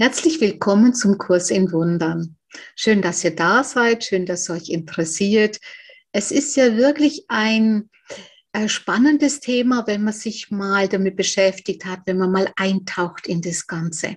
Herzlich willkommen zum Kurs in Wundern. Schön, dass ihr da seid, schön, dass es euch interessiert. Es ist ja wirklich ein spannendes Thema, wenn man sich mal damit beschäftigt hat, wenn man mal eintaucht in das Ganze.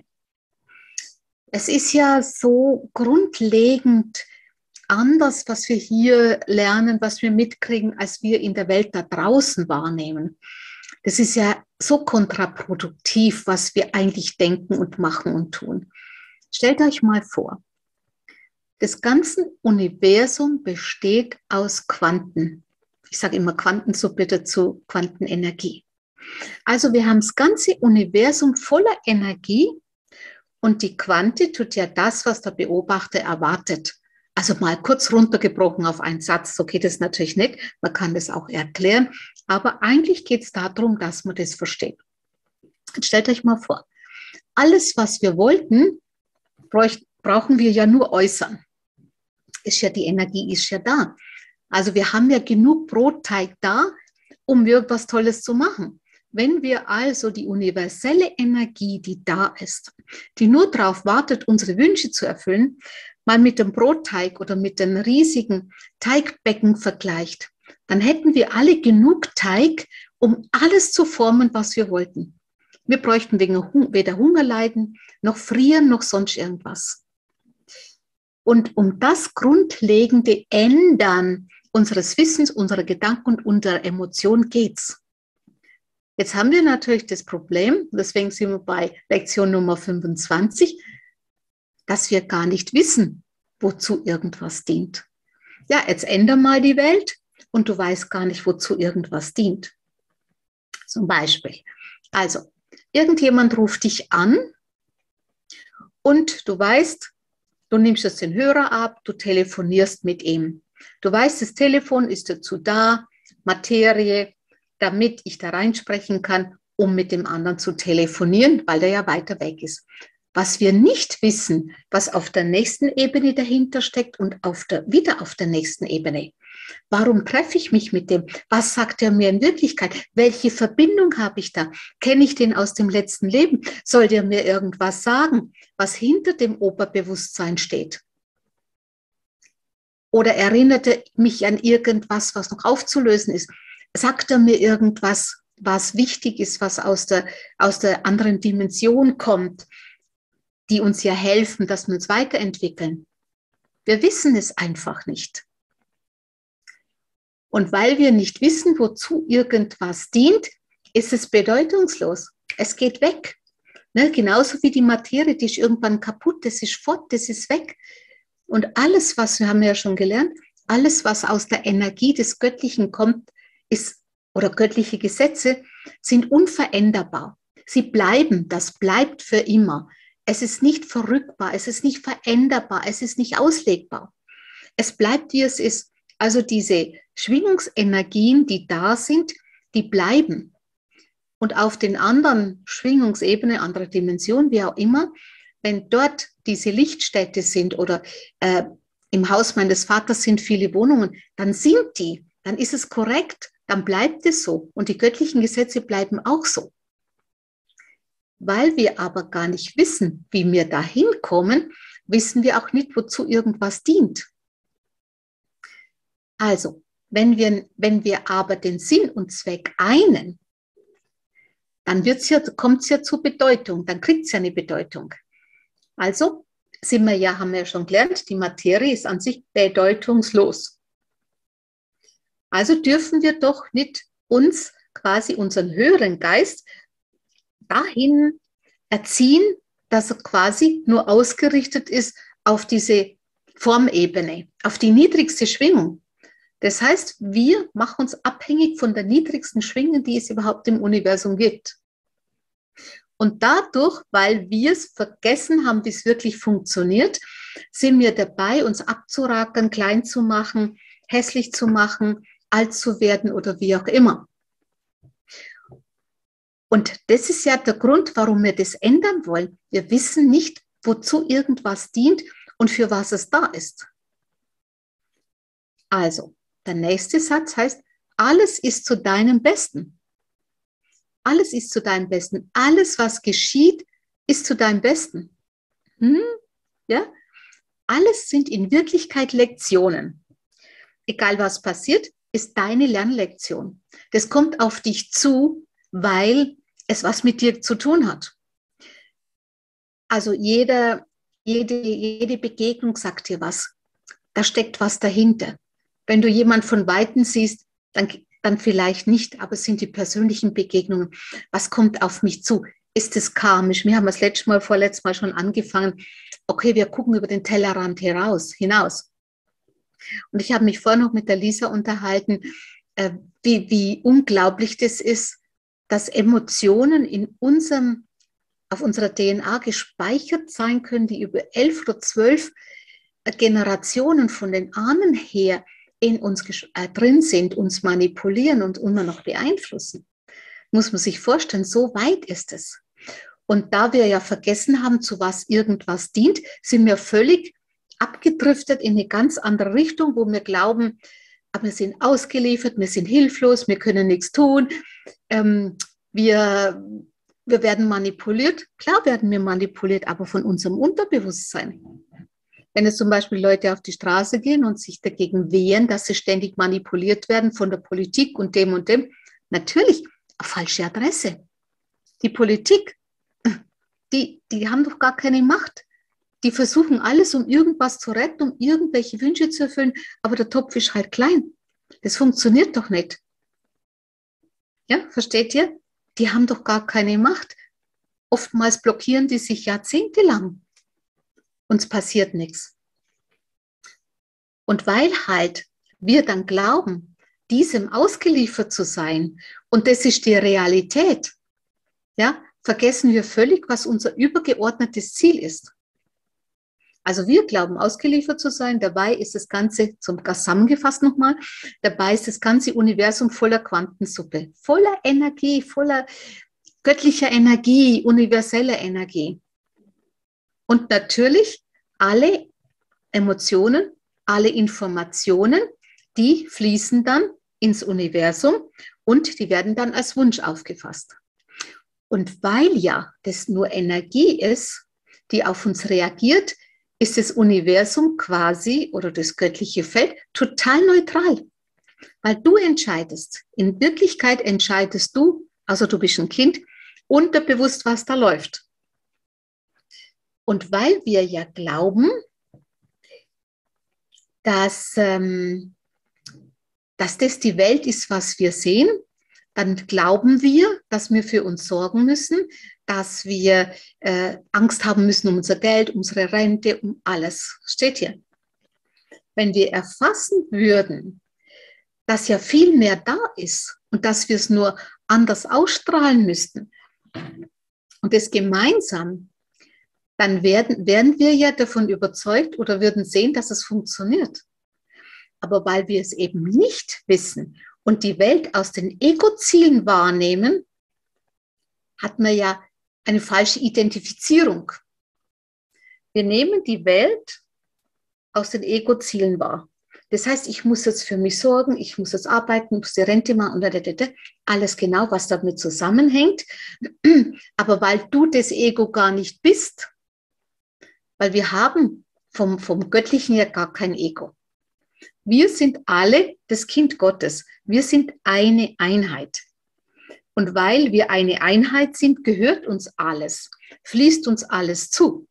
Es ist ja so grundlegend anders, was wir hier lernen, was wir mitkriegen, als wir in der Welt da draußen wahrnehmen. Das ist ja so kontraproduktiv, was wir eigentlich denken und machen und tun. Stellt euch mal vor, das ganze Universum besteht aus Quanten. Ich sage immer Quantensuppe dazu, Quantenenergie. Also wir haben das ganze Universum voller Energie und die Quante tut ja das, was der Beobachter erwartet. Also mal kurz runtergebrochen auf einen Satz, so geht es natürlich nicht, man kann das auch erklären, aber eigentlich geht es darum, dass man das versteht. Jetzt stellt euch mal vor, alles, was wir wollten, brauchen wir ja nur äußern. Ist ja, die Energie ist ja da. Also wir haben ja genug Brotteig da, um irgendwas Tolles zu machen. Wenn wir also die universelle Energie, die da ist, die nur darauf wartet, unsere Wünsche zu erfüllen, mal mit dem Brotteig oder mit den riesigen Teigbecken vergleicht, dann hätten wir alle genug Teig, um alles zu formen, was wir wollten. Wir bräuchten weder Hunger leiden, noch frieren, noch sonst irgendwas. Und um das grundlegende Ändern unseres Wissens, unserer Gedanken und unserer Emotionen geht's. Jetzt haben wir natürlich das Problem, deswegen sind wir bei Lektion Nummer 25, dass wir gar nicht wissen, wozu irgendwas dient. Ja, jetzt änder mal die Welt und du weißt gar nicht, wozu irgendwas dient. Zum Beispiel, also, irgendjemand ruft dich an und du weißt, du nimmst jetzt den Hörer ab, du telefonierst mit ihm. Du weißt, das Telefon ist dazu da, Materie, damit ich da reinsprechen kann, um mit dem anderen zu telefonieren, weil der ja weiter weg ist. Was wir nicht wissen, was auf der nächsten Ebene dahinter steckt und wieder auf der nächsten Ebene. Warum treffe ich mich mit dem? Was sagt er mir in Wirklichkeit? Welche Verbindung habe ich da? Kenne ich den aus dem letzten Leben? Soll der mir irgendwas sagen, was hinter dem Oberbewusstsein steht? Oder erinnert er mich an irgendwas, was noch aufzulösen ist? Sagt er mir irgendwas, was wichtig ist, was aus der anderen Dimension kommt, die uns ja helfen, dass wir uns weiterentwickeln? Wir wissen es einfach nicht. Und weil wir nicht wissen, wozu irgendwas dient, ist es bedeutungslos. Es geht weg. Ne? Genauso wie die Materie, die ist irgendwann kaputt, das ist fort, das ist weg. Und alles, was wir haben ja schon gelernt, alles, was aus der Energie des Göttlichen kommt, ist, oder göttliche Gesetze, sind unveränderbar. Sie bleiben, das bleibt für immer. Es ist nicht verrückbar, es ist nicht veränderbar, es ist nicht auslegbar. Es bleibt, wie es ist. Also diese Schwingungsenergien, die da sind, die bleiben. Und auf den anderen Schwingungsebenen, andere Dimensionen, wie auch immer, wenn dort diese Lichtstädte sind oder im Haus meines Vaters sind viele Wohnungen, dann sind die, dann ist es korrekt, dann bleibt es so. Und die göttlichen Gesetze bleiben auch so. Weil wir aber gar nicht wissen, wie wir da hinkommen, wissen wir auch nicht, wozu irgendwas dient. Also, wenn wir aber den Sinn und Zweck einen, dann kommt es ja zur Bedeutung, dann kriegt es ja eine Bedeutung. Also haben wir ja schon gelernt, die Materie ist an sich bedeutungslos. Also dürfen wir doch nicht uns quasi unseren höheren Geist dahin erziehen, dass er quasi nur ausgerichtet ist auf diese Formebene, auf die niedrigste Schwingung. Das heißt, wir machen uns abhängig von der niedrigsten Schwingung, die es überhaupt im Universum gibt. Und dadurch, weil wir es vergessen haben, wie es wirklich funktioniert, sind wir dabei, uns abzurackern, klein zu machen, hässlich zu machen, alt zu werden oder wie auch immer. Und das ist ja der Grund, warum wir das ändern wollen. Wir wissen nicht, wozu irgendwas dient und für was es da ist. Also, der nächste Satz heißt, alles ist zu deinem Besten. Alles ist zu deinem Besten. Alles, was geschieht, ist zu deinem Besten. Ja? Alles sind in Wirklichkeit Lektionen. Egal was passiert, ist deine Lernlektion. Das kommt auf dich zu, weil es was mit dir zu tun hat. Also jede Begegnung sagt dir was. Da steckt was dahinter. Wenn du jemanden von Weitem siehst, dann vielleicht nicht, aber es sind die persönlichen Begegnungen. Was kommt auf mich zu? Ist es karmisch? Wir haben das vorletztes Mal schon angefangen. Okay, wir gucken über den Tellerrand hinaus. Und ich habe mich vorhin noch mit der Lisa unterhalten, wie unglaublich das ist, dass Emotionen auf unserer DNA gespeichert sein können, die über 11 oder 12 Generationen von den Ahnen her in uns drin sind, uns manipulieren und immer noch beeinflussen. Muss man sich vorstellen, so weit ist es. Und da wir ja vergessen haben, zu was irgendwas dient, sind wir völlig abgedriftet in eine ganz andere Richtung, wo wir glauben, wir sind ausgeliefert, wir sind hilflos, wir können nichts tun, wir werden manipuliert. Klar werden wir manipuliert, aber von unserem Unterbewusstsein. Wenn es zum Beispiel Leute auf die Straße gehen und sich dagegen wehren, dass sie ständig manipuliert werden von der Politik und dem, natürlich, eine falsche Adresse. Die Politik, die haben doch gar keine Macht. Die versuchen alles, um irgendwas zu retten, um irgendwelche Wünsche zu erfüllen, aber der Topf ist halt klein. Das funktioniert doch nicht. Ja, versteht ihr? Die haben doch gar keine Macht. Oftmals blockieren die sich jahrzehntelang. Uns passiert nichts. Und weil halt wir dann glauben, diesem ausgeliefert zu sein, und das ist die Realität, ja, vergessen wir völlig, was unser übergeordnetes Ziel ist. Also wir glauben, ausgeliefert zu sein, dabei ist das Ganze, zusammengefasst nochmal, dabei ist das ganze Universum voller Quantensuppe, voller Energie, voller göttlicher Energie, universeller Energie. Und natürlich alle Emotionen, alle Informationen, die fließen dann ins Universum und die werden dann als Wunsch aufgefasst. Und weil ja das nur Energie ist, die auf uns reagiert, ist das Universum quasi oder das göttliche Feld total neutral. Weil du entscheidest, in Wirklichkeit entscheidest du, also du bist ein Kind, unterbewusst, was da läuft. Und weil wir ja glauben, dass das die Welt ist, was wir sehen, dann glauben wir, dass wir für uns sorgen müssen, dass wir Angst haben müssen um unser Geld, unsere Rente, um alles. Steht hier. Wenn wir erfassen würden, dass ja viel mehr da ist und dass wir es nur anders ausstrahlen müssten und das gemeinsam, dann wären wir ja davon überzeugt oder würden sehen, dass es funktioniert. Aber weil wir es eben nicht wissen und die Welt aus den Ego-Zielen wahrnehmen, hat man ja eine falsche Identifizierung. Wir nehmen die Welt aus den Ego-Zielen wahr. Das heißt, ich muss jetzt für mich sorgen, ich muss jetzt arbeiten, ich muss die Rente machen und alles genau, was damit zusammenhängt. Aber weil du das Ego gar nicht bist, weil wir haben vom Göttlichen ja gar kein Ego. Wir sind alle das Kind Gottes. Wir sind eine Einheit. Und weil wir eine Einheit sind, gehört uns alles, fließt uns alles zu.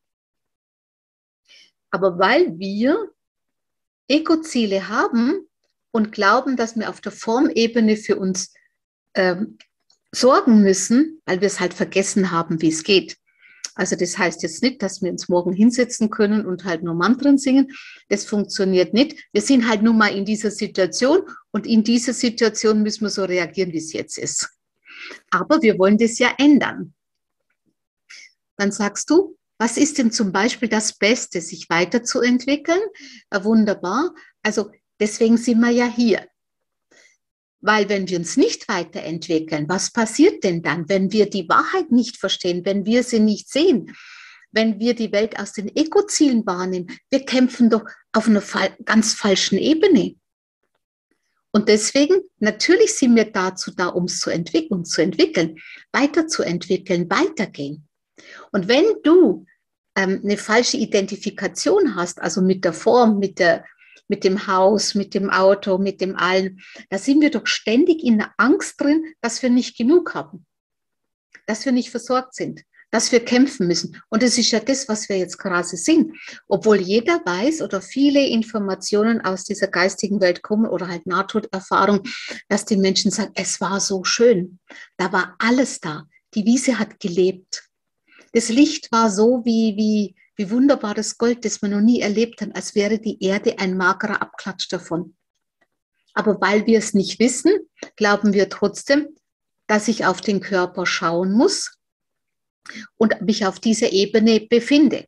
Aber weil wir Ego-Ziele haben und glauben, dass wir auf der Formebene für uns sorgen müssen, weil wir es halt vergessen haben, wie es geht. Also das heißt jetzt nicht, dass wir uns morgen hinsetzen können und halt nur Mantren singen. Das funktioniert nicht. Wir sind halt nun mal in dieser Situation und in dieser Situation müssen wir so reagieren, wie es jetzt ist. Aber wir wollen das ja ändern. Dann sagst du, was ist denn zum Beispiel das Beste, sich weiterzuentwickeln? Wunderbar. Also deswegen sind wir ja hier. Weil wenn wir uns nicht weiterentwickeln, was passiert denn dann, wenn wir die Wahrheit nicht verstehen, wenn wir sie nicht sehen, wenn wir die Welt aus den Ego-Zielen wahrnehmen? Wir kämpfen doch auf einer ganz falschen Ebene. Und deswegen, natürlich sind wir dazu da, um es zu entwickeln, weiterzuentwickeln, weitergehen. Und wenn du eine falsche Identifikation hast, also mit der Form, mit dem Haus, mit dem Auto, mit dem Allen, da sind wir doch ständig in der Angst drin, dass wir nicht genug haben, dass wir nicht versorgt sind, dass wir kämpfen müssen. Und das ist ja das, was wir jetzt gerade sind. Obwohl jeder weiß oder viele Informationen aus dieser geistigen Welt kommen oder halt Nahtoderfahrung, dass die Menschen sagen, es war so schön. Da war alles da. Die Wiese hat gelebt. Das Licht war so wie wunderbares Gold, das man noch nie erlebt hat, als wäre die Erde ein magerer Abklatsch davon. Aber weil wir es nicht wissen, glauben wir trotzdem, dass ich auf den Körper schauen muss und mich auf dieser Ebene befinde.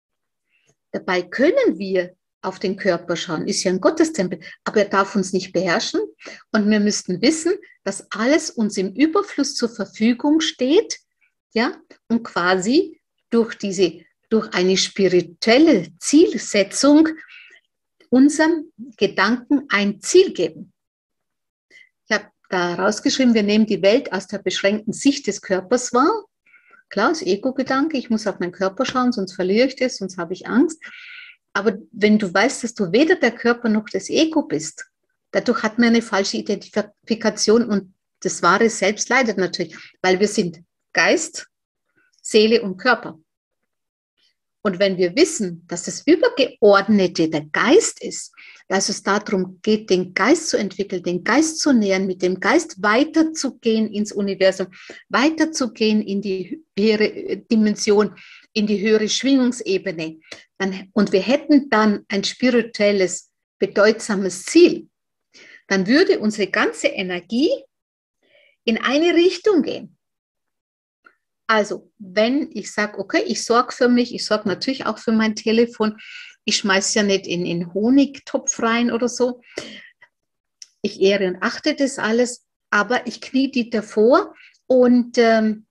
Dabei können wir auf den Körper schauen, ist ja ein Gottestempel, aber er darf uns nicht beherrschen. Und wir müssten wissen, dass alles uns im Überfluss zur Verfügung steht, ja, und quasi durch eine spirituelle Zielsetzung unseren Gedanken ein Ziel geben. Ich habe da rausgeschrieben, wir nehmen die Welt aus der beschränkten Sicht des Körpers wahr. Klar, das Ego-Gedanke, ich muss auf meinen Körper schauen, sonst verliere ich das, sonst habe ich Angst. Aber wenn du weißt, dass du weder der Körper noch das Ego bist, dadurch hat man eine falsche Identifikation und das wahre Selbst leidet natürlich, weil wir sind Geist, Seele und Körper. Und wenn wir wissen, dass das Übergeordnete der Geist ist, dass es darum geht, den Geist zu entwickeln, den Geist zu nähern, mit dem Geist weiterzugehen ins Universum, weiterzugehen in die höhere Dimension, in die höhere Schwingungsebene. Und wir hätten dann ein spirituelles, bedeutsames Ziel, dann würde unsere ganze Energie in eine Richtung gehen. Also, wenn ich sage, okay, ich sorge für mich, ich sorge natürlich auch für mein Telefon, ich schmeiße ja nicht in den Honigtopf rein oder so. Ich ehre und achte das alles, aber ich knie die davor und habe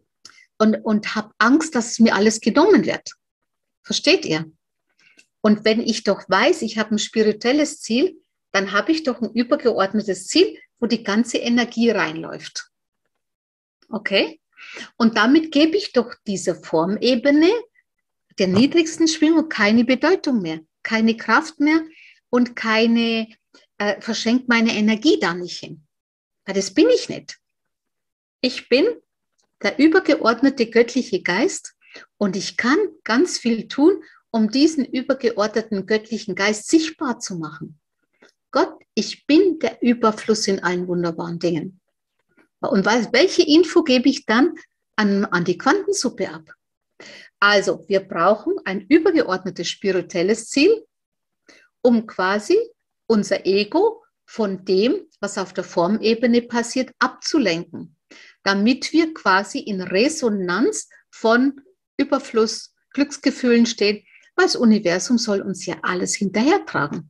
Angst, dass mir alles genommen wird. Versteht ihr? Und wenn ich doch weiß, ich habe ein spirituelles Ziel, dann habe ich doch ein übergeordnetes Ziel, wo die ganze Energie reinläuft. Okay? Und damit gebe ich doch dieser Formebene der niedrigsten Schwingung keine Bedeutung mehr, keine Kraft mehr und verschenke meine Energie da nicht hin. Weil das bin ich nicht. Ich bin der übergeordnete göttliche Geist und ich kann ganz viel tun, um diesen übergeordneten göttlichen Geist sichtbar zu machen. Gott, ich bin der Überfluss in allen wunderbaren Dingen. Und welche Info gebe ich dann an die Quantensuppe ab? Also, wir brauchen ein übergeordnetes spirituelles Ziel, um quasi unser Ego von dem, was auf der Formebene passiert, abzulenken, damit wir quasi in Resonanz von Überfluss, Glücksgefühlen stehen, weil das Universum soll uns ja alles hinterhertragen.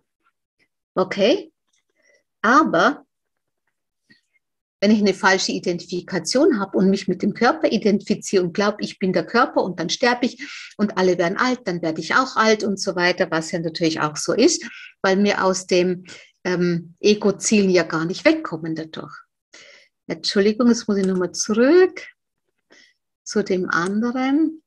Okay? Aber wenn ich eine falsche Identifikation habe und mich mit dem Körper identifiziere und glaube, ich bin der Körper und dann sterbe ich und alle werden alt, dann werde ich auch alt und so weiter, was ja natürlich auch so ist, weil wir aus dem Ego-Zielen ja gar nicht wegkommen dadurch. Entschuldigung, jetzt muss ich nochmal zurück zu dem anderen.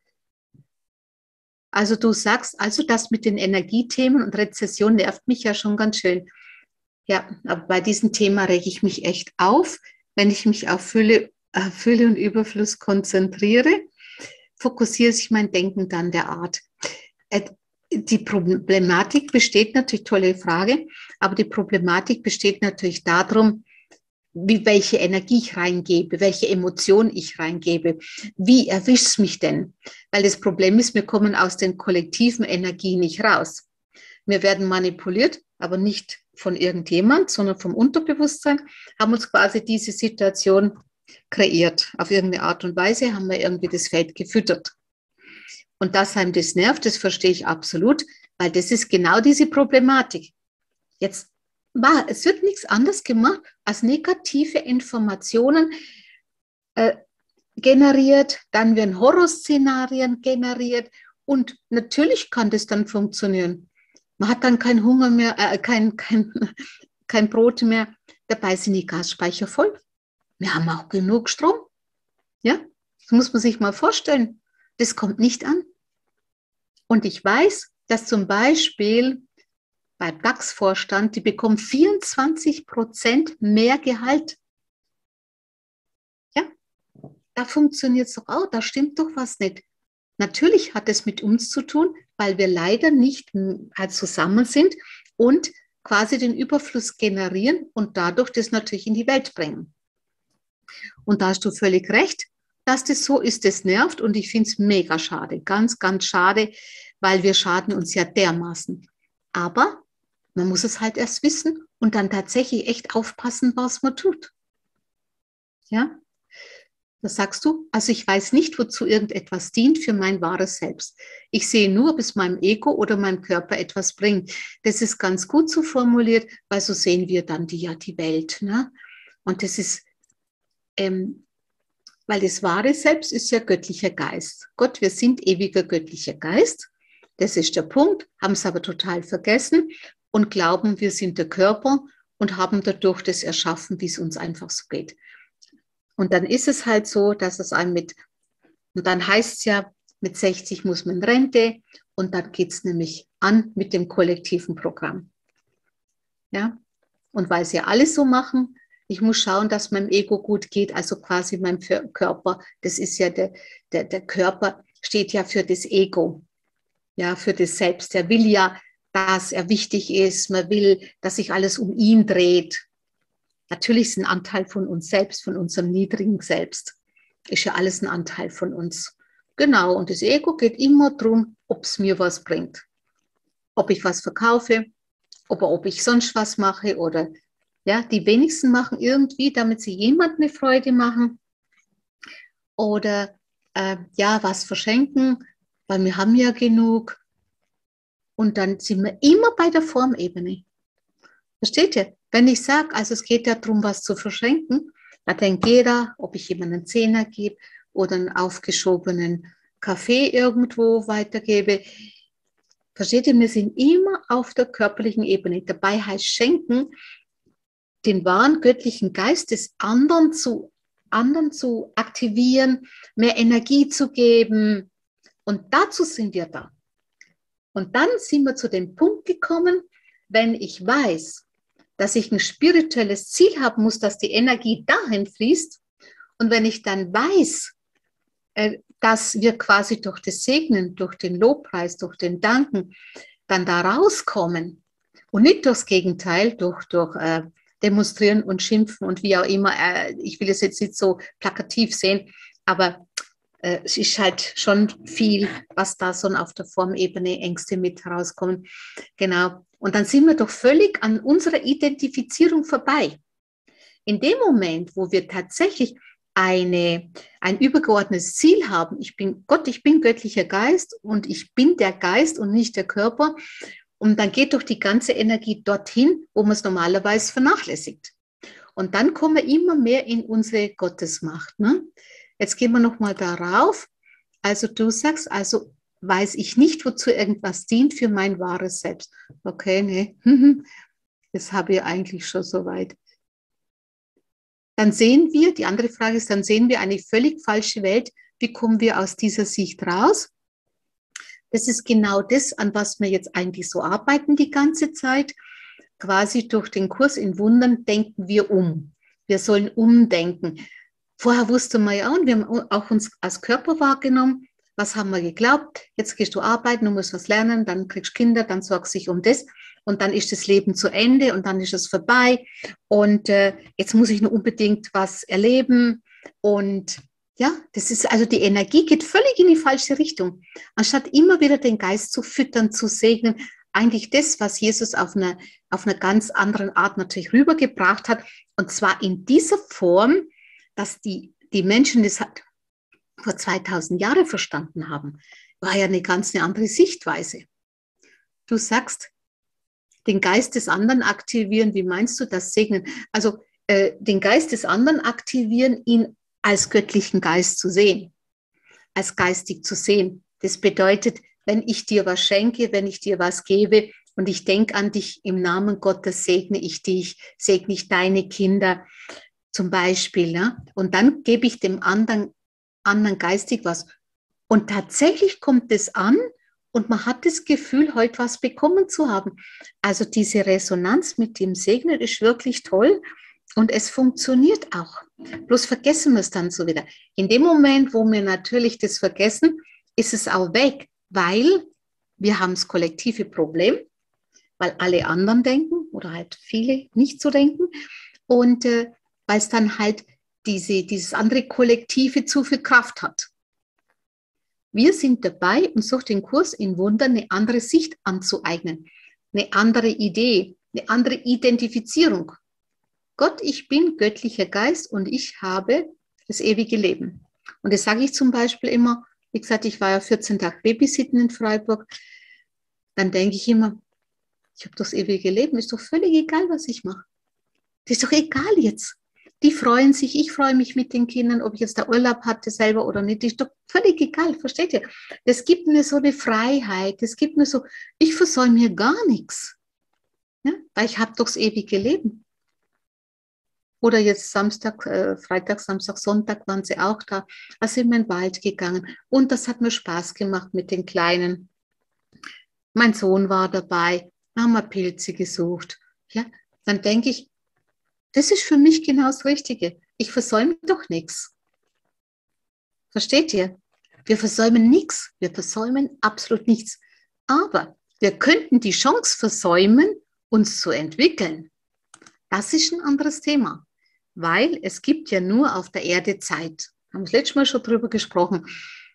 Also du sagst, also das mit den Energiethemen und Rezession nervt mich ja schon ganz schön. Ja, aber bei diesem Thema rege ich mich echt auf. Wenn ich mich auf Fülle und Überfluss konzentriere, fokussiere sich mein Denken dann der Art. Die Problematik besteht natürlich, tolle Frage, aber die Problematik besteht natürlich darum, welche Energie ich reingebe, welche Emotion ich reingebe. Wie erwischt es mich denn? Weil das Problem ist, wir kommen aus den kollektiven Energien nicht raus. Wir werden manipuliert, aber nicht von irgendjemand, sondern vom Unterbewusstsein, haben uns quasi diese Situation kreiert. Auf irgendeine Art und Weise haben wir irgendwie das Feld gefüttert. Und dass einem das nervt, das verstehe ich absolut, weil das ist genau diese Problematik. Es wird nichts anderes gemacht, als negative Informationen generiert, dann werden Horrorszenarien generiert und natürlich kann das dann funktionieren. Man hat dann keinen Hunger mehr, kein Brot mehr. Dabei sind die Gasspeicher voll. Wir haben auch genug Strom. Ja, das muss man sich mal vorstellen. Das kommt nicht an. Und ich weiß, dass zum Beispiel beim DAX-Vorstand, die bekommen 24% mehr Gehalt. Ja, da funktioniert es doch auch, da stimmt doch was nicht. Natürlich hat es mit uns zu tun, weil wir leider nicht zusammen sind und quasi den Überfluss generieren und dadurch das natürlich in die Welt bringen. Und da hast du völlig recht, dass das so ist, das nervt und ich finde es mega schade, ganz, ganz schade, weil wir schaden uns ja dermaßen. Aber man muss es halt erst wissen und dann tatsächlich echt aufpassen, was man tut. Ja? Das sagst du, also ich weiß nicht, wozu irgendetwas dient für mein wahres Selbst. Ich sehe nur, ob es meinem Ego oder meinem Körper etwas bringt. Das ist ganz gut so formuliert, weil so sehen wir dann die Welt. Ne? Und das ist, weil das wahre Selbst ist ja göttlicher Geist. Gott, wir sind ewiger göttlicher Geist. Das ist der Punkt, haben es aber total vergessen und glauben, wir sind der Körper und haben dadurch das erschaffen, wie es uns einfach so geht. Und dann ist es halt so, dass es einem und dann heißt es ja, mit 60 muss man in Rente und dann geht es nämlich an mit dem kollektiven Programm. Ja, und weil sie alles so machen, ich muss schauen, dass meinem Ego gut geht, also quasi meinem Körper, das ist ja der Körper steht ja für das Ego, ja, für das Selbst. Der will ja, dass er wichtig ist, man will, dass sich alles um ihn dreht. Natürlich ist ein Anteil von uns selbst, von unserem niedrigen Selbst. Ist ja alles ein Anteil von uns. Genau, und das Ego geht immer darum, ob es mir was bringt. Ob ich was verkaufe, ob ich sonst was mache oder ja, die wenigsten machen irgendwie, damit sie jemandem eine Freude machen oder ja, was verschenken, weil wir haben ja genug. Und dann sind wir immer bei der Formebene. Versteht ihr? Wenn ich sage, also es geht ja darum, was zu verschenken, da denkt jeder, ob ich jemandem einen Zehner gebe oder einen aufgeschobenen Kaffee irgendwo weitergebe. Versteht ihr? Wir sind immer auf der körperlichen Ebene. Dabei heißt schenken, den wahren göttlichen Geist des anderen zu aktivieren, mehr Energie zu geben. Und dazu sind wir da. Und dann sind wir zu dem Punkt gekommen, wenn ich weiß, dass ich ein spirituelles Ziel haben muss, dass die Energie dahin fließt. Und wenn ich dann weiß, dass wir quasi durch das Segnen, durch den Lobpreis, durch den Danken dann da rauskommen und nicht durchs Gegenteil, durch Demonstrieren und Schimpfen und wie auch immer. Ich will es jetzt nicht so plakativ sehen, aber es ist halt schon viel, was da so auf der Formebene Ängste mit herauskommen. Genau. Und dann sind wir doch völlig an unserer Identifizierung vorbei. In dem Moment, wo wir tatsächlich ein übergeordnetes Ziel haben, ich bin Gott, ich bin göttlicher Geist und ich bin der Geist und nicht der Körper. Und dann geht doch die ganze Energie dorthin, wo man es normalerweise vernachlässigt. Und dann kommen wir immer mehr in unsere Gottesmacht. Ne? Jetzt gehen wir nochmal darauf. Also du sagst, also weiß ich nicht, wozu irgendwas dient für mein wahres Selbst. Okay, nee, das habe ich eigentlich schon soweit. Dann sehen wir, die andere Frage ist, dann sehen wir eine völlig falsche Welt. Wie kommen wir aus dieser Sicht raus? Das ist genau das, an was wir jetzt eigentlich so arbeiten die ganze Zeit. Quasi durch den Kurs in Wundern denken wir um. Wir sollen umdenken. Vorher wussten wir ja auch, und wir haben auch uns als Körper wahrgenommen. Was haben wir geglaubt? Jetzt gehst du arbeiten, du musst was lernen, dann kriegst du Kinder, dann sorgst du dich um das und dann ist das Leben zu Ende und dann ist es vorbei und jetzt muss ich nur unbedingt was erleben und ja, das ist also die Energie geht völlig in die falsche Richtung. Anstatt immer wieder den Geist zu füttern, zu segnen, eigentlich das, was Jesus auf einer ganz anderen Art natürlich rübergebracht hat und zwar in dieser Form, dass die Menschen das halt vor 2000 Jahren verstanden haben, war ja eine ganz andere Sichtweise. Du sagst, den Geist des anderen aktivieren, wie meinst du das Segnen? Also den Geist des anderen aktivieren, ihn als göttlichen Geist zu sehen, als geistig zu sehen. Das bedeutet, wenn ich dir was schenke, wenn ich dir was gebe und ich denke an dich im Namen Gottes, segne ich dich, segne ich deine Kinder zum Beispiel. Ne? Und dann gebe ich dem anderen geistig was. Und tatsächlich kommt es an und man hat das Gefühl, heute was bekommen zu haben. Also diese Resonanz mit dem Segnen ist wirklich toll und es funktioniert auch. Bloß vergessen wir es dann so wieder. In dem Moment, wo wir natürlich das vergessen, ist es auch weg, weil wir haben das kollektive Problem, weil alle anderen denken oder halt viele nicht so denken und weil es dann halt dieses andere Kollektive zu viel Kraft hat. Wir sind dabei, uns durch den Kurs in Wundern eine andere Sicht anzueignen, eine andere Idee, eine andere Identifizierung. Gott, ich bin göttlicher Geist und ich habe das ewige Leben. Und das sage ich zum Beispiel immer, wie gesagt, ich war ja 14 Tage Babysitten in Freiburg, dann denke ich immer, ich habe das ewige Leben, ist doch völlig egal, was ich mache. Das ist doch egal jetzt. Die freuen sich, ich freue mich mit den Kindern, ob ich jetzt da Urlaub hatte selber oder nicht, das ist doch völlig egal, versteht ihr? Das gibt mir so eine Freiheit, das gibt mir so, ich versäume hier gar nichts, ja? Weil ich habe doch das ewige Leben. Oder jetzt Samstag, Freitag, Samstag, Sonntag waren sie auch da, da sind wir in den Wald gegangen und das hat mir Spaß gemacht mit den Kleinen. Mein Sohn war dabei, haben wir Pilze gesucht, ja? Dann denke ich, das ist für mich genau das Richtige. Ich versäume doch nichts. Versteht ihr? Wir versäumen nichts. Wir versäumen absolut nichts. Aber wir könnten die Chance versäumen, uns zu entwickeln. Das ist ein anderes Thema. Weil es gibt ja nur auf der Erde Zeit. Haben wir das letzte Mal schon drüber gesprochen.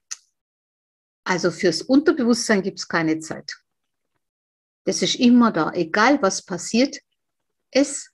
Also fürs Unterbewusstsein gibt es keine Zeit. Das ist immer da. Egal was passiert, es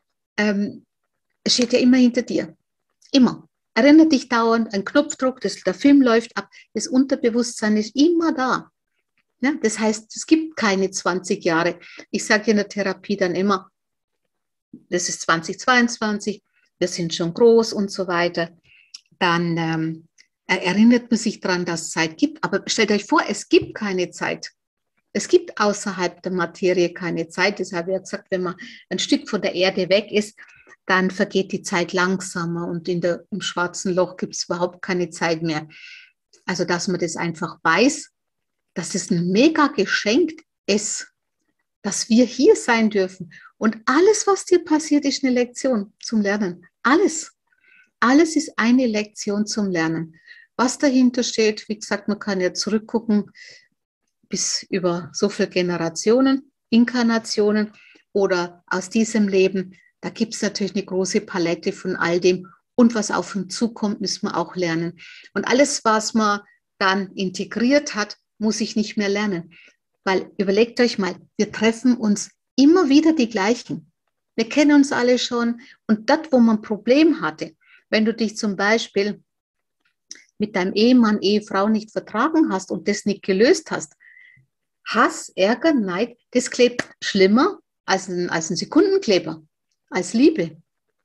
steht ja immer hinter dir. Immer. Erinnert dich dauernd, ein Knopfdruck, der Film läuft ab, das Unterbewusstsein ist immer da. Ja, das heißt, es gibt keine 20 Jahre. Ich sage in der Therapie dann immer, das ist 2022, wir sind schon groß und so weiter. Dann erinnert man sich daran, dass es Zeit gibt. Aber stellt euch vor, es gibt keine Zeit. Es gibt außerhalb der Materie keine Zeit. Das habe ich ja gesagt, wenn man ein Stück von der Erde weg ist, dann vergeht die Zeit langsamer und im schwarzen Loch gibt es überhaupt keine Zeit mehr. Also, dass man das einfach weiß, dass es ein mega Geschenk ist, dass wir hier sein dürfen. Und alles, was dir passiert, ist eine Lektion zum Lernen. Alles. Alles ist eine Lektion zum Lernen. Was dahinter steht, wie gesagt, man kann ja zurückgucken bis über so viele Generationen, Inkarnationen oder aus diesem Leben. Da gibt es natürlich eine große Palette von all dem. Und was auf uns zukommt, müssen wir auch lernen. Und alles, was man dann integriert hat, muss ich nicht mehr lernen. Weil überlegt euch mal, wir treffen uns immer wieder die gleichen. Wir kennen uns alle schon. Und dort, wo man ein Problem hatte, wenn du dich zum Beispiel mit deinem Ehemann, Ehefrau nicht vertragen hast und das nicht gelöst hast, Hass, Ärger, Neid, das klebt schlimmer als ein Sekundenkleber, als Liebe.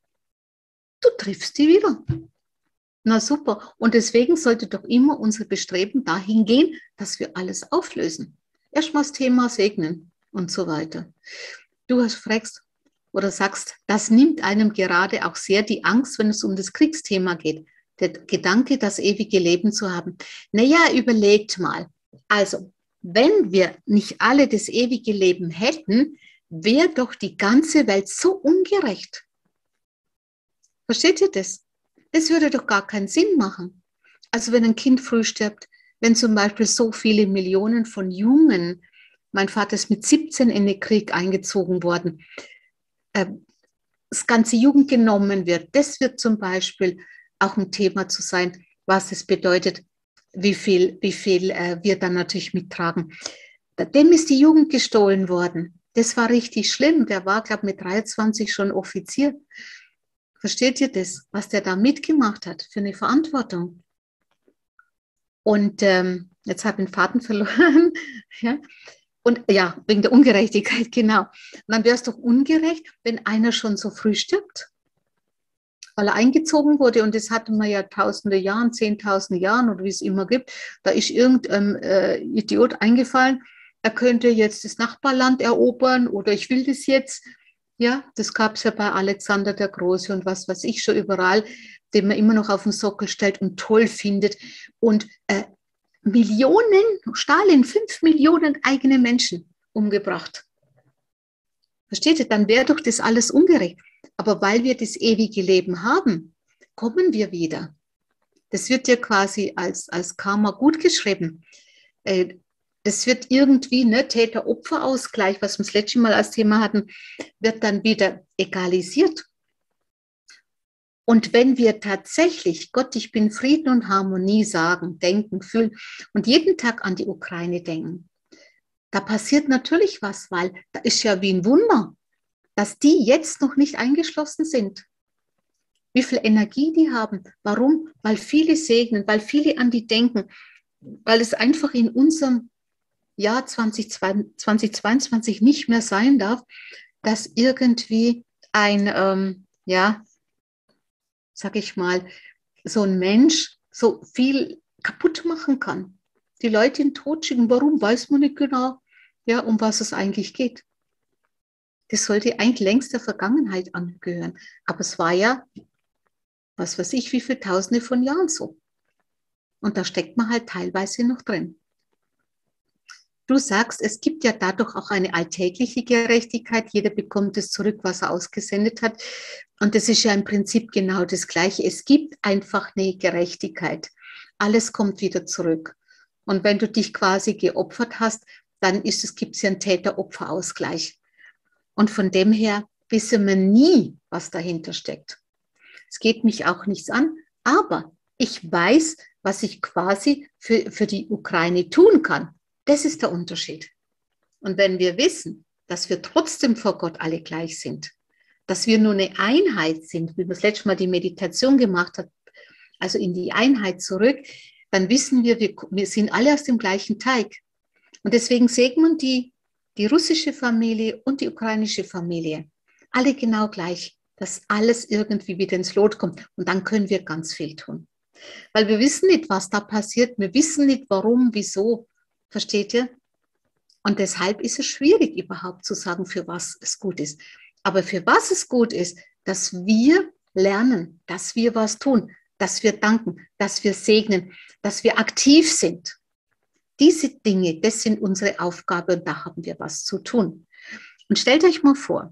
Du triffst die wieder. Na super. Und deswegen sollte doch immer unser Bestreben dahin gehen, dass wir alles auflösen. Erstmal das Thema segnen und so weiter. Du fragst oder sagst, das nimmt einem gerade auch sehr die Angst, wenn es um das Kriegsthema geht. Der Gedanke, das ewige Leben zu haben. Naja, überlegt mal. Also, wenn wir nicht alle das ewige Leben hätten, wäre doch die ganze Welt so ungerecht. Versteht ihr das? Das würde doch gar keinen Sinn machen. Also wenn ein Kind früh stirbt, wenn zum Beispiel so viele Millionen von Jungen, mein Vater ist mit 17 in den Krieg eingezogen worden, das ganze Jugend genommen wird, das wird zum Beispiel auch ein Thema zu sein, was es bedeutet, wie viel wir dann natürlich mittragen. Dem ist die Jugend gestohlen worden. Das war richtig schlimm. Der war, glaube ich, mit 23 schon Offizier. Versteht ihr das, was der da mitgemacht hat für eine Verantwortung? Und jetzt habe ich den Faden verloren. Ja? Und ja, wegen der Ungerechtigkeit, genau. Und dann wäre es doch ungerecht, wenn einer schon so früh stirbt, weil er eingezogen wurde. Und das hatten wir ja tausende Jahren, 10.000 Jahren oder wie es immer gibt. Da ist irgendein Idiot eingefallen, er könnte jetzt das Nachbarland erobern oder ich will das jetzt. Ja, das gab es ja bei Alexander der Große und was weiß ich schon überall, den man immer noch auf den Sockel stellt und toll findet. Und Stalin 5 Millionen eigene Menschen umgebracht. Versteht ihr? Dann wäre doch das alles ungerecht. Aber weil wir das ewige Leben haben, kommen wir wieder. Das wird ja quasi als Karma gut geschrieben. Das wird irgendwie, ne, Täter-Opfer-Ausgleich, was wir das letzte Mal als Thema hatten, wird dann wieder egalisiert. Und wenn wir tatsächlich, Gott, ich bin Frieden und Harmonie sagen, denken, fühlen und jeden Tag an die Ukraine denken, da passiert natürlich was, weil da ist ja wie ein Wunder, dass die jetzt noch nicht eingeschlossen sind. Wie viel Energie die haben. Warum? Weil viele segnen, weil viele an die denken, weil es einfach in unserem Jahr 2022 nicht mehr sein darf, dass irgendwie ein, sag ich mal, so ein Mensch so viel kaputt machen kann. Die Leute in den Tod schicken. Warum? Weiß man nicht genau, ja, um was es eigentlich geht. Das sollte eigentlich längst der Vergangenheit angehören. Aber es war ja, was weiß ich, wie viele Tausende von Jahren so. Und da steckt man halt teilweise noch drin. Du sagst, es gibt ja dadurch auch eine alltägliche Gerechtigkeit. Jeder bekommt es zurück, was er ausgesendet hat. Und das ist ja im Prinzip genau das Gleiche. Es gibt einfach eine Gerechtigkeit. Alles kommt wieder zurück. Und wenn du dich quasi geopfert hast, dann gibt es ja einen Täter-Opfer-Ausgleich. Und von dem her wissen wir nie, was dahinter steckt. Es geht mich auch nichts an, aber ich weiß, was ich quasi für die Ukraine tun kann. Das ist der Unterschied. Und wenn wir wissen, dass wir trotzdem vor Gott alle gleich sind, dass wir nur eine Einheit sind, wie wir das letzte Mal die Meditation gemacht haben, also in die Einheit zurück, dann wissen wir sind alle aus dem gleichen Teig. Und deswegen segnen die russische Familie und die ukrainische Familie alle genau gleich, dass alles irgendwie wieder ins Lot kommt. Und dann können wir ganz viel tun. Weil wir wissen nicht, was da passiert. Wir wissen nicht, warum, wieso. Versteht ihr? Und deshalb ist es schwierig, überhaupt zu sagen, für was es gut ist. Aber für was es gut ist, dass wir lernen, dass wir was tun, dass wir danken, dass wir segnen, dass wir aktiv sind. Diese Dinge, das sind unsere Aufgabe und da haben wir was zu tun. Und stellt euch mal vor,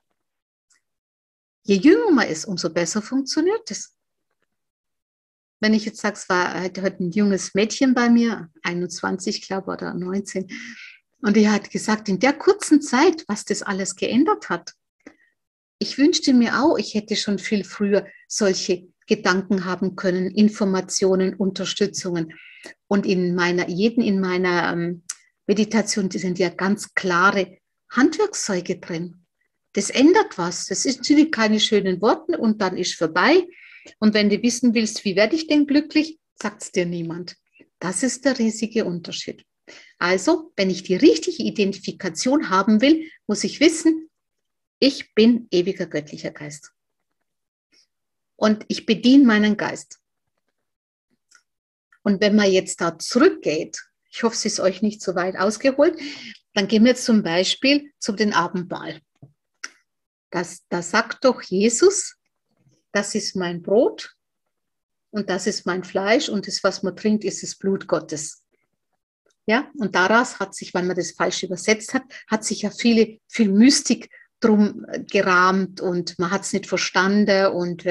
je jünger man ist, umso besser funktioniert es. Wenn ich jetzt sage, es war heute ein junges Mädchen bei mir, 21, glaube ich, oder 19, und die hat gesagt, in der kurzen Zeit, was das alles geändert hat. Ich wünschte mir auch, ich hätte schon viel früher solche Gedanken haben können, Informationen, Unterstützungen. Und in meiner Meditation sind ja ganz klare Handwerkszeuge drin. Das ändert was. Das sind keine schönen Worte und dann ist vorbei. Und wenn du wissen willst, wie werde ich denn glücklich, sagt es dir niemand. Das ist der riesige Unterschied. Also, wenn ich die richtige Identifikation haben will, muss ich wissen, ich bin ewiger göttlicher Geist. Und ich bediene meinen Geist. Und wenn man jetzt da zurückgeht, ich hoffe, es ist euch nicht so weit ausgeholt, dann gehen wir jetzt zum Beispiel zu den Abendmahl. Da sagt doch Jesus, das ist mein Brot und das ist mein Fleisch und das, was man trinkt, ist das Blut Gottes. Ja, und daraus hat sich, weil man das falsch übersetzt hat, hat sich ja viel Mystik drum gerahmt und man hat es nicht verstanden und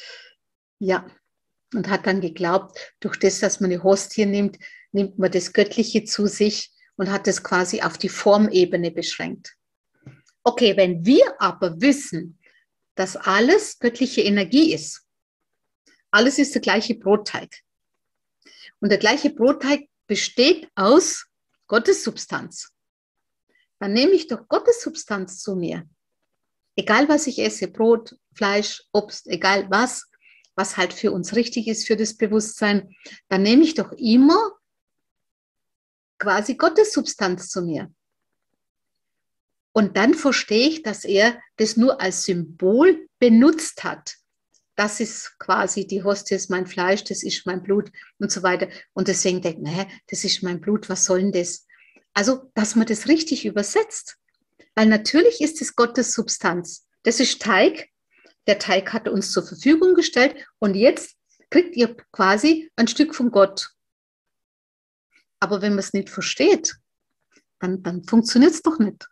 und hat dann geglaubt, durch das, dass man eine Hostie nimmt, nimmt man das Göttliche zu sich und hat es quasi auf die Formebene beschränkt. Okay, wenn wir aber wissen, dass alles göttliche Energie ist, alles ist der gleiche Brotteig. Und der gleiche Brotteig besteht aus Gottes Substanz. Dann nehme ich doch Gottes Substanz zu mir. Egal, was ich esse, Brot, Fleisch, Obst, egal was halt für uns richtig ist, für das Bewusstsein, dann nehme ich doch immer quasi Gottes Substanz zu mir. Und dann verstehe ich, dass er das nur als Symbol benutzt hat. Das ist quasi die Hostie, ist mein Fleisch, das ist mein Blut und so weiter. Und deswegen denkt man, das ist mein Blut, was soll denn das? Also, dass man das richtig übersetzt. Weil natürlich ist es Gottes Substanz. Das ist Teig. Der Teig hat er uns zur Verfügung gestellt und jetzt kriegt ihr quasi ein Stück von Gott. Aber wenn man es nicht versteht, dann funktioniert es doch nicht.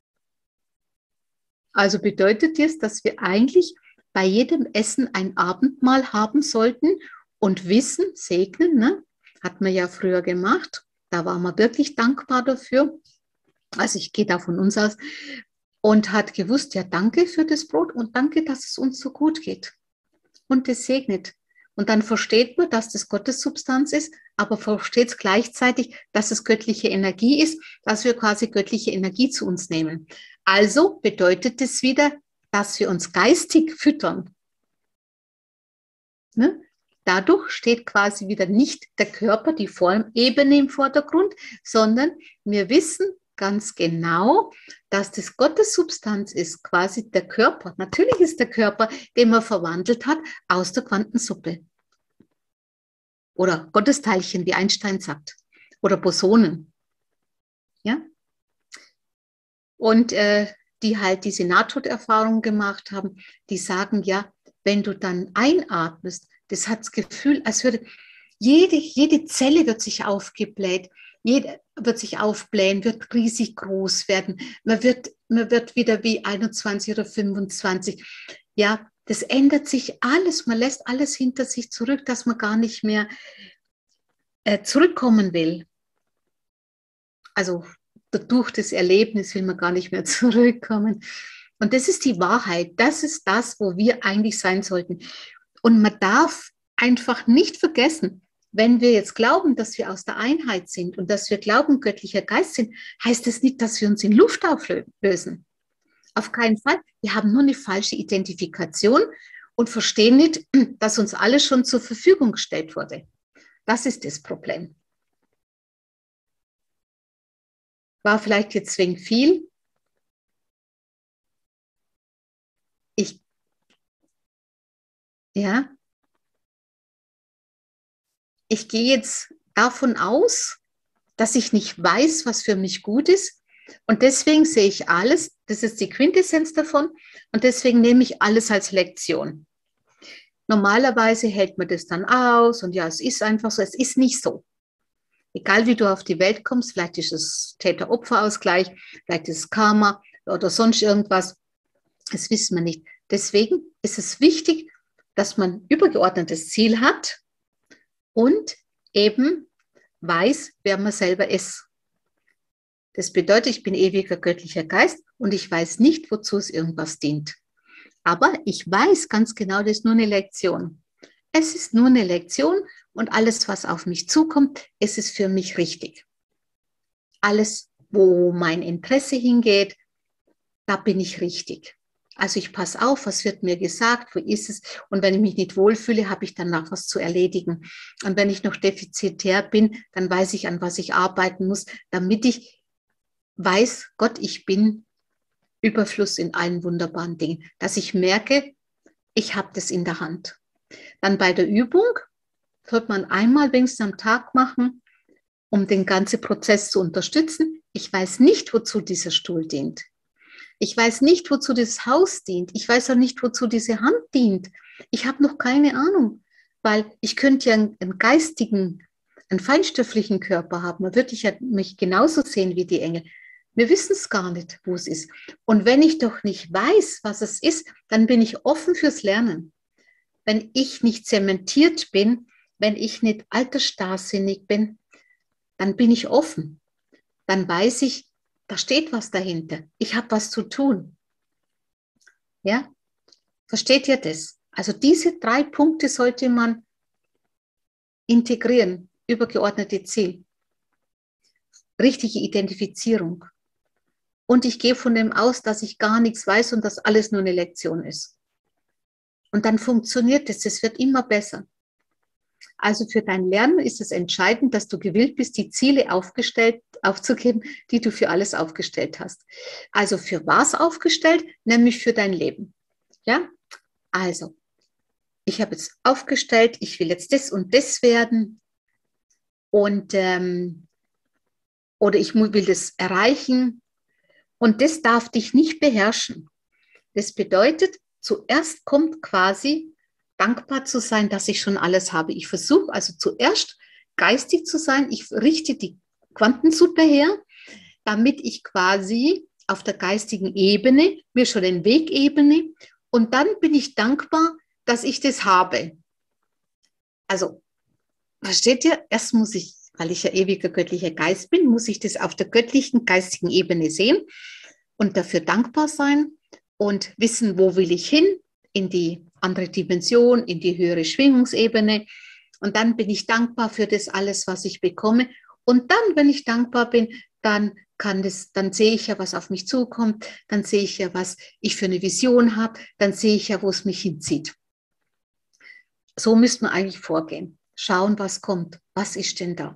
Also bedeutet das, dass wir eigentlich bei jedem Essen ein Abendmahl haben sollten und wissen, segnen, ne? Hat man ja früher gemacht. Da war man wirklich dankbar dafür. Also ich gehe da von uns aus. Und hat gewusst, ja, danke für das Brot und danke, dass es uns so gut geht. Und das segnet. Und dann versteht man, dass das Gottes Substanz ist, aber versteht es gleichzeitig, dass es göttliche Energie ist, dass wir quasi göttliche Energie zu uns nehmen. Also bedeutet es wieder, dass wir uns geistig füttern. Ne? Dadurch steht quasi wieder nicht der Körper, die Formebene im Vordergrund, sondern wir wissen ganz genau, dass das Gottes Substanz ist, quasi der Körper. Natürlich ist der Körper, den man verwandelt hat, aus der Quantensuppe. Oder Gottesteilchen, wie Einstein sagt. Oder Bosonen. Ja? Und die halt diese Nahtoderfahrung gemacht haben, die sagen, ja, wenn du dann einatmest, das hat das Gefühl, als würde jede Zelle wird sich aufgebläht, jede wird sich aufblähen, wird riesig groß werden. Man wird wieder wie 21 oder 25. Ja, das ändert sich alles. Man lässt alles hinter sich zurück, dass man gar nicht mehr zurückkommen will. Also durch das Erlebnis will man gar nicht mehr zurückkommen. Und das ist die Wahrheit. Das ist das, wo wir eigentlich sein sollten. Und man darf einfach nicht vergessen, wenn wir jetzt glauben, dass wir aus der Einheit sind und dass wir glauben, göttlicher Geist sind, heißt das nicht, dass wir uns in Luft auflösen. Auf keinen Fall. Wir haben nur eine falsche Identifikation und verstehen nicht, dass uns alles schon zur Verfügung gestellt wurde. Das ist das Problem. War vielleicht jetzt wegen viel. Ich gehe jetzt davon aus, dass ich nicht weiß, was für mich gut ist. Und deswegen sehe ich alles, das ist die Quintessenz davon, und deswegen nehme ich alles als Lektion. Normalerweise hält man das dann aus und ja, es ist einfach so, es ist nicht so. Egal wie du auf die Welt kommst, vielleicht ist es Täter-Opfer-Ausgleich, vielleicht ist es Karma oder sonst irgendwas, das wissen wir nicht. Deswegen ist es wichtig, dass man ein übergeordnetes Ziel hat und eben weiß, wer man selber ist. Das bedeutet, ich bin ewiger göttlicher Geist und ich weiß nicht, wozu es irgendwas dient. Aber ich weiß ganz genau, das ist nur eine Lektion. Es ist nur eine Lektion und alles, was auf mich zukommt, es ist für mich richtig. Alles, wo mein Interesse hingeht, da bin ich richtig. Also ich passe auf, was wird mir gesagt, wo ist es? Und wenn ich mich nicht wohlfühle, habe ich danach was zu erledigen. Und wenn ich noch defizitär bin, dann weiß ich, an was ich arbeiten muss, damit ich weiß, Gott, ich bin Überfluss in allen wunderbaren Dingen. Dass ich merke, ich habe das in der Hand. Dann bei der Übung sollte man einmal wenigstens am Tag machen, um den ganzen Prozess zu unterstützen. Ich weiß nicht, wozu dieser Stuhl dient. Ich weiß nicht, wozu das Haus dient. Ich weiß auch nicht, wozu diese Hand dient. Ich habe noch keine Ahnung, weil ich könnte ja einen geistigen, einen feinstofflichen Körper haben. Man würde ja mich genauso sehen wie die Engel. Wir wissen es gar nicht, wo es ist. Und wenn ich doch nicht weiß, was es ist, dann bin ich offen fürs Lernen. Wenn ich nicht zementiert bin, wenn ich nicht altersstarrsinnig bin, dann bin ich offen. Dann weiß ich, da steht was dahinter. Ich habe was zu tun. Ja? Versteht ihr das? Also diese 3 Punkte sollte man integrieren. Übergeordnete Ziel. Richtige Identifizierung. Und ich gehe von dem aus, dass ich gar nichts weiß und dass alles nur eine Lektion ist. Und dann funktioniert es. Es wird immer besser. Also für dein Lernen ist es entscheidend, dass du gewillt bist, die Ziele aufzugeben, die du für alles aufgestellt hast. Also für was aufgestellt? Nämlich für dein Leben. Ja? Also, ich habe jetzt aufgestellt, ich will jetzt das und das werden und oder ich will das erreichen und das darf dich nicht beherrschen. Das bedeutet, zuerst kommt quasi dankbar zu sein, dass ich schon alles habe. Ich versuche also zuerst geistig zu sein. Ich richte die Quantensuppe her, damit ich quasi auf der geistigen Ebene mir schon den Weg ebne und dann bin ich dankbar, dass ich das habe. Also, versteht ihr? Erst muss ich, weil ich ja ewiger göttlicher Geist bin, muss ich das auf der göttlichen, geistigen Ebene sehen und dafür dankbar sein und wissen, wo will ich hin, in die andere Dimension, in die höhere Schwingungsebene. Und dann bin ich dankbar für das alles, was ich bekomme. Und dann, wenn ich dankbar bin, dann sehe ich ja, was auf mich zukommt, dann sehe ich ja, was ich für eine Vision habe, dann sehe ich ja, wo es mich hinzieht. So müsste man eigentlich vorgehen. Schauen, was kommt. Was ist denn da?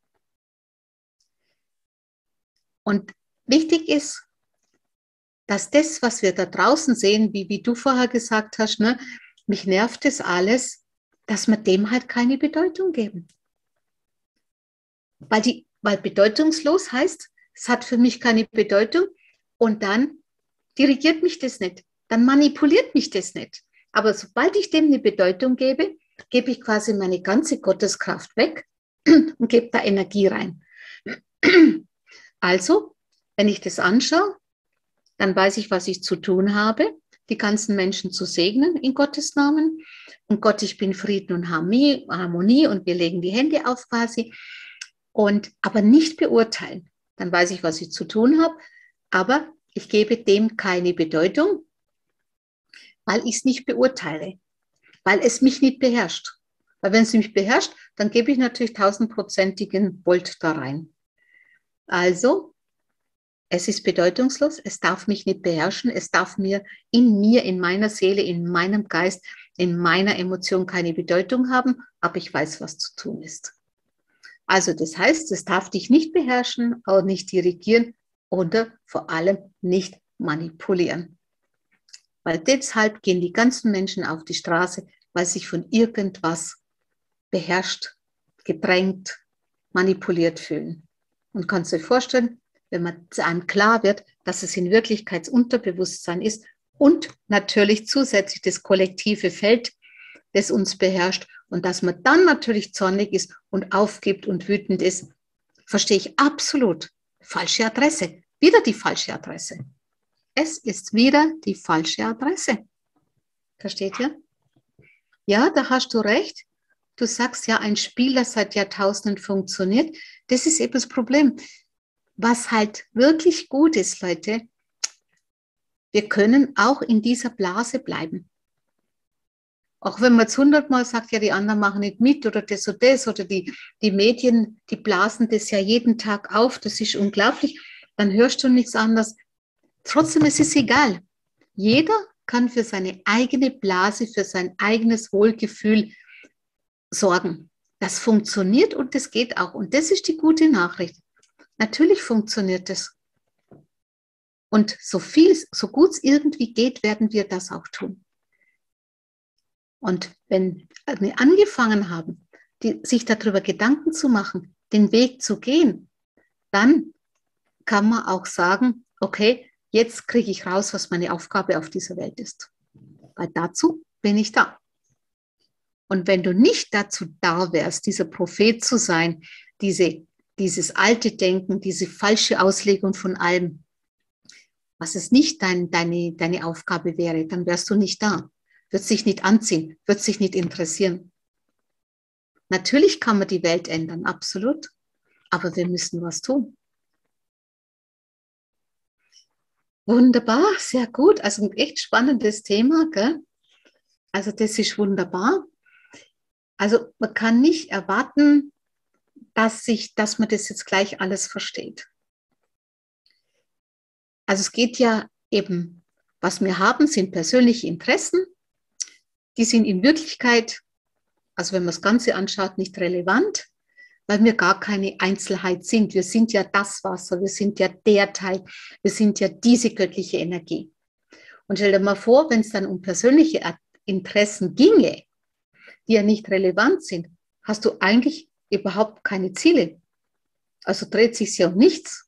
Und wichtig ist, dass das, was wir da draußen sehen, wie du vorher gesagt hast, ne, mich nervt das alles, dass wir dem halt keine Bedeutung geben. Weil bedeutungslos heißt, es hat für mich keine Bedeutung und dann dirigiert mich das nicht, dann manipuliert mich das nicht. Aber sobald ich dem eine Bedeutung gebe, gebe ich quasi meine ganze Gotteskraft weg und gebe da Energie rein. Also, wenn ich das anschaue, dann weiß ich, was ich zu tun habe, die ganzen Menschen zu segnen in Gottes Namen. Und Gott, ich bin Frieden und Harmonie und wir legen die Hände auf quasi. Aber nicht beurteilen. Dann weiß ich, was ich zu tun habe, aber ich gebe dem keine Bedeutung, weil ich es nicht beurteile, weil es mich nicht beherrscht. Weil wenn es mich beherrscht, dann gebe ich natürlich 1000-prozentigen Volt da rein. Also, es ist bedeutungslos, es darf mich nicht beherrschen, es darf in meiner Seele, in meinem Geist, in meiner Emotion keine Bedeutung haben, aber ich weiß, was zu tun ist. Also das heißt, es darf dich nicht beherrschen, auch nicht dirigieren oder vor allem nicht manipulieren. Weil deshalb gehen die ganzen Menschen auf die Straße, weil sie sich von irgendwas beherrscht, gedrängt, manipuliert fühlen. Und kannst du dir vorstellen, wenn man einem klar wird, dass es in Wirklichkeit das Unterbewusstsein ist und natürlich zusätzlich das kollektive Feld, das uns beherrscht und dass man dann natürlich zornig ist und aufgibt und wütend ist, verstehe ich absolut. Falsche Adresse. Wieder die falsche Adresse. Es ist wieder die falsche Adresse. Versteht ihr? Ja, da hast du recht. Du sagst ja, ein Spiel, das seit Jahrtausenden funktioniert. Das ist eben das Problem. Was halt wirklich gut ist, Leute, wir können auch in dieser Blase bleiben. Auch wenn man jetzt 100-mal sagt, ja, die anderen machen nicht mit oder das oder die Medien, die blasen das ja jeden Tag auf, das ist unglaublich, dann hörst du nichts anderes. Trotzdem ist es egal. Jeder kann für seine eigene Blase, für sein eigenes Wohlgefühl sorgen. Das funktioniert und das geht auch. Und das ist die gute Nachricht. Natürlich funktioniert das. Und so gut es irgendwie geht, werden wir das auch tun. Und wenn wir angefangen haben, sich darüber Gedanken zu machen, den Weg zu gehen, dann kann man auch sagen, okay, jetzt kriege ich raus, was meine Aufgabe auf dieser Welt ist. Weil dazu bin ich da. Und wenn du nicht dazu da wärst, dieser Prophet zu sein, dieses alte Denken, diese falsche Auslegung von allem, was es nicht deine Aufgabe wäre, dann wärst du nicht da. Wird sich nicht anziehen, wird sich nicht interessieren. Natürlich kann man die Welt ändern, absolut. Aber wir müssen was tun. Wunderbar, sehr gut. Also ein echt spannendes Thema, gell? Also das ist wunderbar. Also man kann nicht erwarten, dass man das jetzt gleich alles versteht. Also es geht ja eben, was wir haben, sind persönliche Interessen. Die sind in Wirklichkeit, also wenn man das Ganze anschaut, nicht relevant, weil wir gar keine Einzelheit sind. Wir sind ja das Wasser, wir sind ja der Teil, wir sind ja diese göttliche Energie. Und stell dir mal vor, wenn es dann um persönliche Interessen ginge, die ja nicht relevant sind, hast du eigentlich überhaupt keine Ziele. Also dreht sich ja um nichts.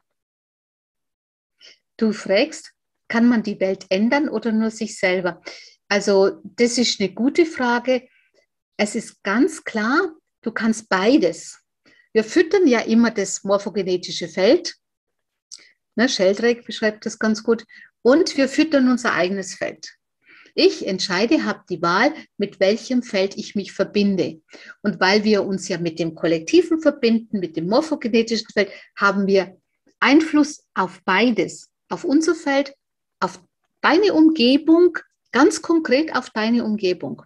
Du fragst, kann man die Welt ändern oder nur sich selber? Also das ist eine gute Frage. Es ist ganz klar, du kannst beides. Wir füttern ja immer das morphogenetische Feld. Ne, Sheldrake beschreibt das ganz gut. Und wir füttern unser eigenes Feld. Ich entscheide, habe die Wahl, mit welchem Feld ich mich verbinde. Und weil wir uns ja mit dem Kollektiven verbinden, mit dem morphogenetischen Feld, haben wir Einfluss auf beides, auf unser Feld, auf deine Umgebung, ganz konkret auf deine Umgebung.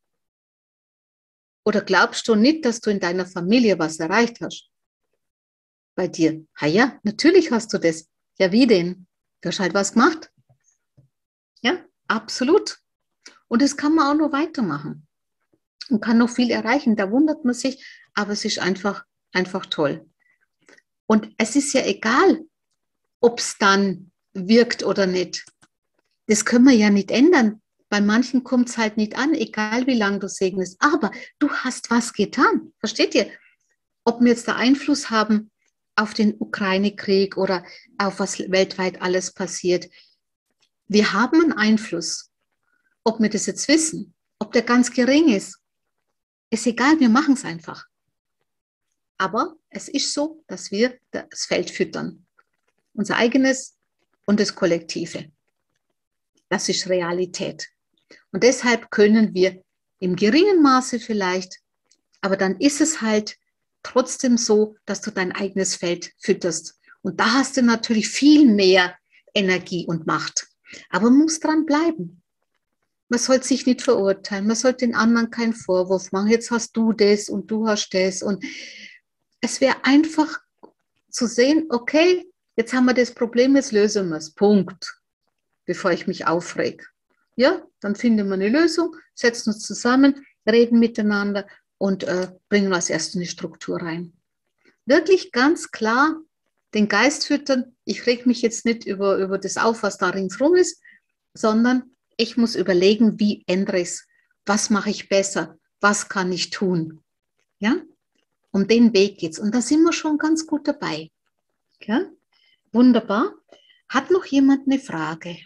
Oder glaubst du nicht, dass du in deiner Familie was erreicht hast? Bei dir? Ja, natürlich hast du das. Ja, wie denn? Du hast halt was gemacht. Ja, absolut. Und das kann man auch noch weitermachen und kann noch viel erreichen. Da wundert man sich, aber es ist einfach toll. Und es ist ja egal, ob es dann wirkt oder nicht. Das können wir ja nicht ändern. Bei manchen kommt es halt nicht an, egal wie lange du segnest. Aber du hast was getan. Versteht ihr? Ob wir jetzt da Einfluss haben auf den Ukraine-Krieg oder auf was weltweit alles passiert. Wir haben einen Einfluss. Ob wir das jetzt wissen, ob der ganz gering ist egal, wir machen es einfach. Aber es ist so, dass wir das Feld füttern. Unser eigenes und das Kollektive. Das ist Realität. Und deshalb können wir im geringen Maße vielleicht, aber dann ist es halt trotzdem so, dass du dein eigenes Feld fütterst. Und da hast du natürlich viel mehr Energie und Macht. Aber man muss dran bleiben. Man sollte sich nicht verurteilen, man sollte den anderen keinen Vorwurf machen. Jetzt hast du das und du hast das. Und es wäre einfach zu sehen, okay, jetzt haben wir das Problem, jetzt lösen wir es. Punkt. Bevor ich mich aufreg. Ja, dann finden wir eine Lösung, setzen uns zusammen, reden miteinander und bringen als erstes eine Struktur rein. Wirklich ganz klar den Geist füttern. Ich reg mich jetzt nicht über das auf, was da ringsrum ist, sondern ich muss überlegen, wie ändere ich es? Was mache ich besser? Was kann ich tun? Ja? Um den Weg geht's. Und da sind wir schon ganz gut dabei. Ja? Wunderbar. Hat noch jemand eine Frage?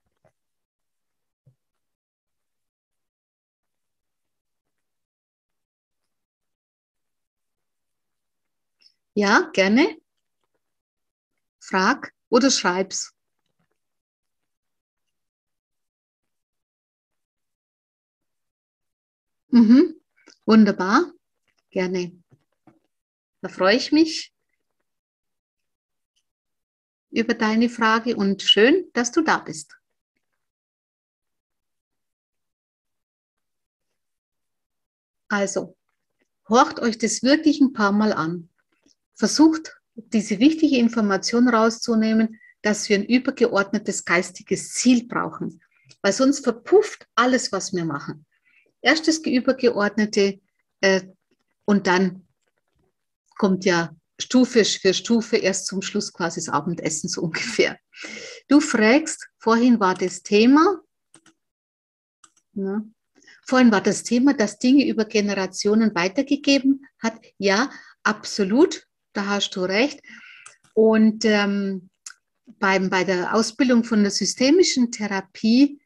Ja, gerne. Frag oder schreib's. Mhm. Wunderbar. Gerne. Da freue ich mich über deine Frage und schön, dass du da bist. Also, horcht euch das wirklich ein paar Mal an. Versucht, diese wichtige Information rauszunehmen, dass wir ein übergeordnetes geistiges Ziel brauchen, weil sonst verpufft alles, was wir machen. Erst das übergeordnete und dann kommt ja Stufe für Stufe erst zum Schluss quasi das Abendessen so ungefähr. Du fragst, vorhin war das Thema, ne? Vorhin war das Thema, dass Dinge über Generationen weitergegeben hat. Ja, absolut, da hast du recht. Und bei der Ausbildung von der systemischen Therapie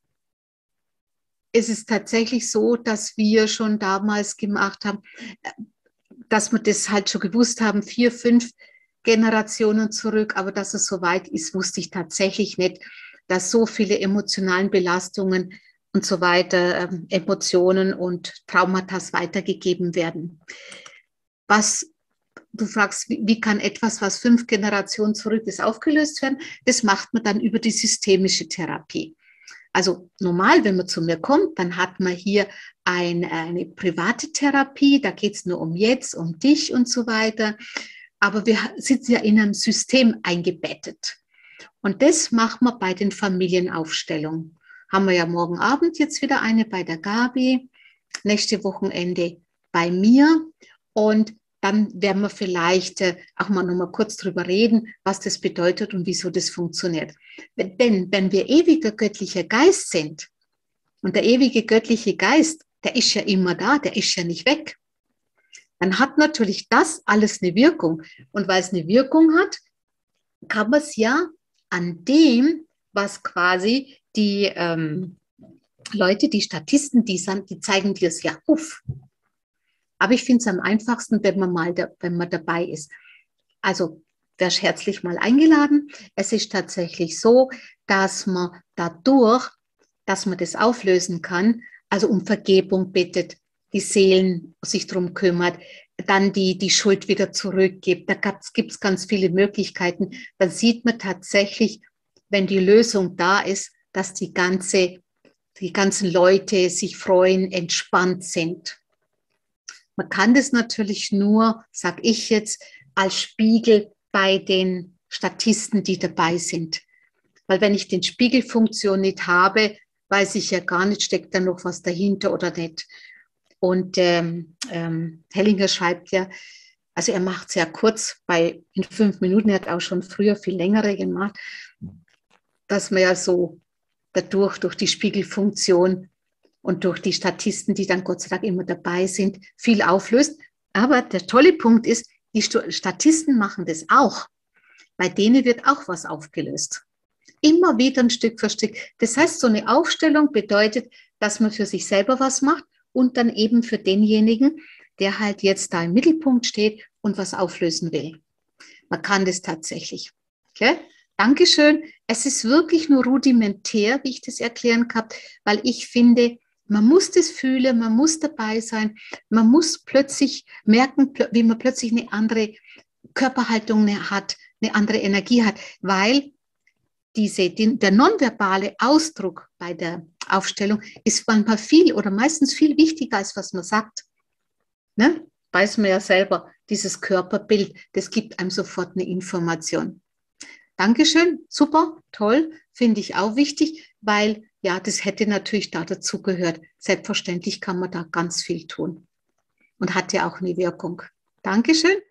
ist es tatsächlich so, dass wir schon damals gemacht haben, dass wir das halt schon gewusst haben, 4, 5 Generationen zurück, aber dass es so weit ist, wusste ich tatsächlich nicht, dass so viele emotionalen Belastungen und so weiter, Emotionen und Traumata weitergegeben werden. Was du fragst, wie kann etwas, was 5 Generationen zurück ist, aufgelöst werden? Das macht man dann über die systemische Therapie. Also normal, wenn man zu mir kommt, dann hat man hier eine private Therapie, da geht es nur um jetzt, um dich und so weiter. Aber wir sitzen ja in einem System eingebettet. Und das machen wir bei den Familienaufstellungen. Haben wir ja morgen Abend jetzt wieder eine bei der Gabi, nächste Wochenende bei mir. Und dann werden wir vielleicht auch mal noch mal kurz drüber reden, was das bedeutet und wieso das funktioniert. Denn wenn wir ewiger göttlicher Geist sind und der ewige göttliche Geist, der ist ja immer da, der ist ja nicht weg, dann hat natürlich das alles eine Wirkung. Und weil es eine Wirkung hat, kann man es ja an dem, was quasi die Leute, die Statisten, die zeigen dir es ja auf. Aber ich finde es am einfachsten, wenn man dabei ist. Also wärst herzlich mal eingeladen. Es ist tatsächlich so, dass man dadurch, dass man das auflösen kann, also um Vergebung bittet, die Seelen sich darum kümmert, dann die Schuld wieder zurückgibt. Da gibt es ganz viele Möglichkeiten. Dann sieht man tatsächlich, wenn die Lösung da ist, dass die ganzen Leute sich freuen, entspannt sind. Man kann das natürlich nur, sage ich jetzt, als Spiegel bei den Statisten, die dabei sind. Weil wenn ich den Spiegelfunktion nicht habe, weiß ich ja gar nicht, steckt da noch was dahinter oder nicht. Und Hellinger schreibt ja, also er macht es ja kurz, in 5 Minuten, er hat auch schon früher viel längere gemacht, dass man ja so durch die Spiegelfunktion und durch die Statisten, die dann Gott sei Dank immer dabei sind, viel auflöst. Aber der tolle Punkt ist, die Statisten machen das auch. Bei denen wird auch was aufgelöst. Immer wieder ein Stück für Stück. Das heißt, so eine Aufstellung bedeutet, dass man für sich selber was macht und dann eben für denjenigen, der halt jetzt da im Mittelpunkt steht und was auflösen will. Man kann das tatsächlich. Okay? Dankeschön. Es ist wirklich nur rudimentär, wie ich das erklären kann, weil ich finde, man muss das fühlen, man muss dabei sein, man muss plötzlich merken, wie man plötzlich eine andere Körperhaltung hat, eine andere Energie hat, weil der nonverbale Ausdruck bei der Aufstellung ist manchmal meistens viel wichtiger, als was man sagt. Ne? Weiß man ja selber, dieses Körperbild, das gibt einem sofort eine Information. Dankeschön, super, toll, finde ich auch wichtig, weil ja, das hätte natürlich da dazu gehört. Selbstverständlich kann man da ganz viel tun und hat ja auch eine Wirkung. Dankeschön.